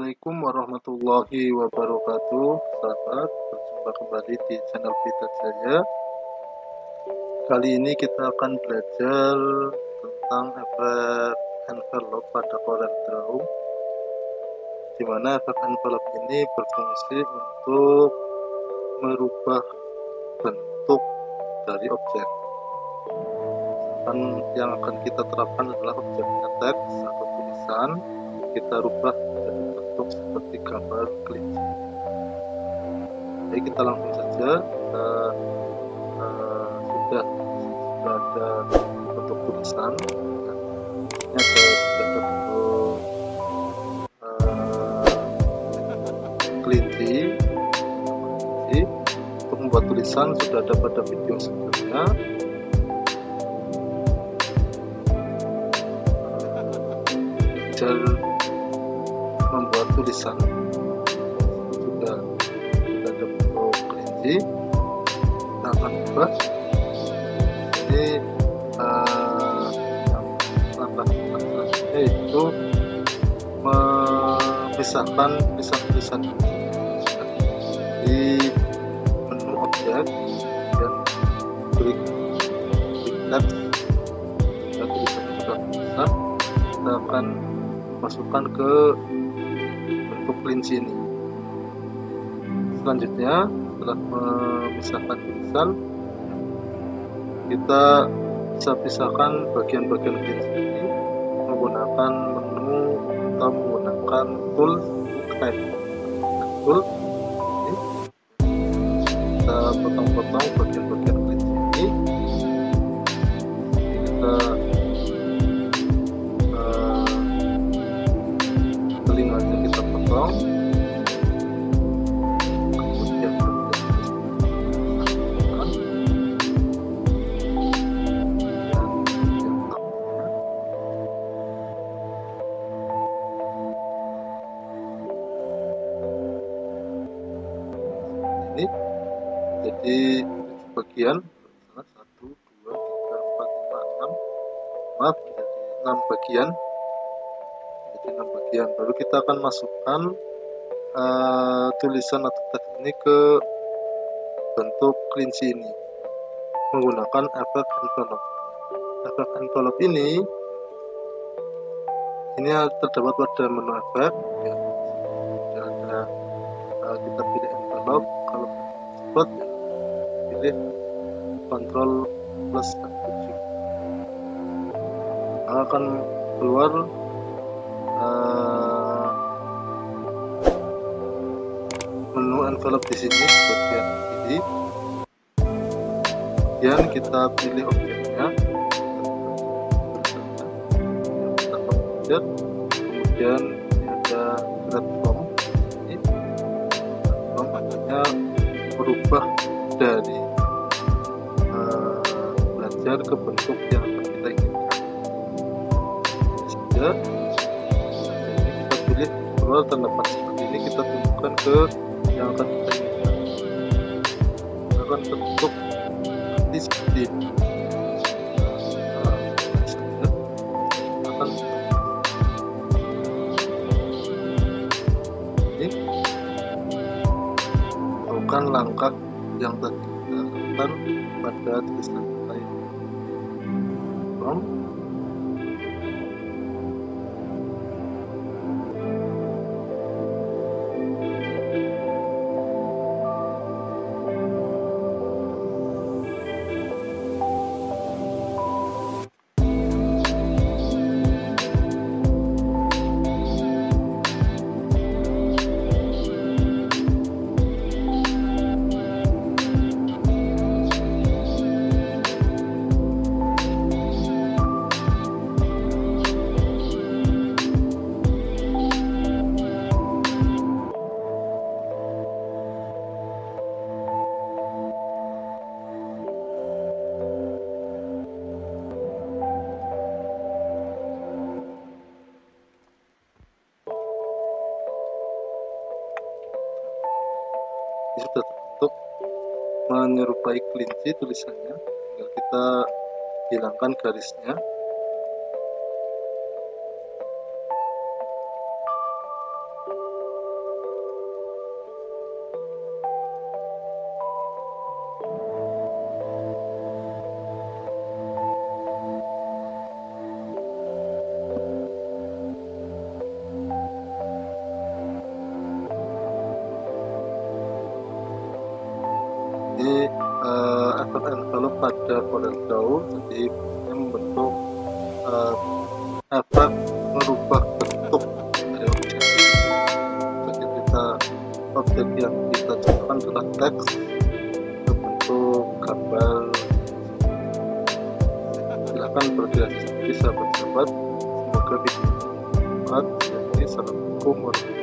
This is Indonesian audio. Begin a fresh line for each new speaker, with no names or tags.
Assalamualaikum warahmatullahi wabarakatuh. Sahabat, berjumpa kembali di channel Pita Jaya. Kali ini kita akan belajar tentang efek envelope pada CorelDRAW, di mana efek envelope ini berfungsi untuk merubah bentuk dari objek. Yang akan kita terapkan adalah objeknya teks atau tulisan, kita rubah menjadi bentuk seperti gambar kelinci. Jadi kita langsung saja, sudah ada bentuk tulisan, ini sudah ada bentuk kelinci. Untuk membuat tulisan sudah ada pada video sebelumnya. Membuat tulisan sudah ada bentuk kelinci, kita akan ubah. Ini langkah-langkahnya itu memisahkan tulisan di menu objek dan klik text. Jika tulisan sudah bisa, kita akan masukkan ke bentuk kelinci ini. Selanjutnya, setelah memisahkan tulisan, kita bisa pisahkan bagian-bagian kelinci ini menggunakan menu atau menggunakan tool type. Tool ini kita potong-potong bagian-bagian kelinci ini. Kita telinganya kita potong, kemudian ini jadi bagian 1, 2, 3, 4, 5, 6, maaf, menjadi 6 bagian. Baru kita akan masukkan tulisan atau teks ini ke bentuk kelinci ini menggunakan efek envelope. Efek envelope ini terdapat pada menu efek ya. Ada kita pilih envelope, kalau spot ya, pilih Ctrl plus F7, akan keluar menu envelope di sini bagian kiri. Kemudian kita pilih objeknya, kemudian ada grab form. Ini form artinya merubah dari belajar ke bentuk yang akan kita inginkan. Jadi kita pilih keluar tanda panah seperti ini, kita tunjukkan ke yang akan kita inginkan. Kita akan bentuk nanti seperti ini. Lakukan langkah yang tadi kita lakukan pada tulisan lain. Ini sudah terbentuk menyerupai kelinci tulisannya, tinggal kita hilangkan garisnya. Jadi efek envelope pada model jauh, jadi ini membentuk efek merubah bentuk dari objek. Jadi objek yang kita ciptakan adalah teks berbentuk gambar. Silahkan berkreasi sendiri sahabat-sahabat, semoga video ini bermanfaat. Jadi assalamualaikum warahmatullahi wabarakatuh.